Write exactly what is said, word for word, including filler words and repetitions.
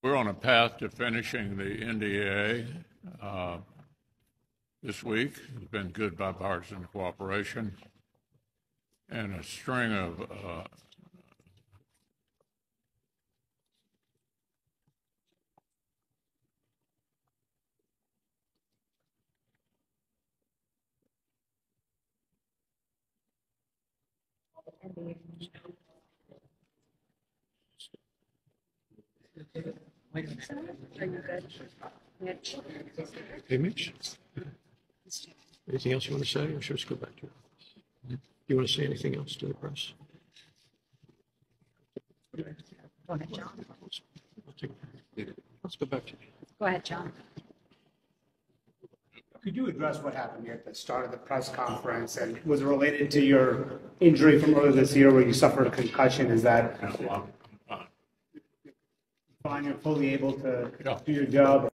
We're on a path to finishing the N D A uh, this week. It's been good bipartisan cooperation and a string of uh, Are you good? Mitch? Hey, Mitch, anything else you want to say, or should we just go back to it? You want to say anything else to the press? Go ahead, John. Let's go back to it. Go ahead, John. Could you address what happened here at the start of the press conference, and was it related to your injury from earlier this year where you suffered a concussion? Is that uh, fine? You're fully able to Yeah. do your job?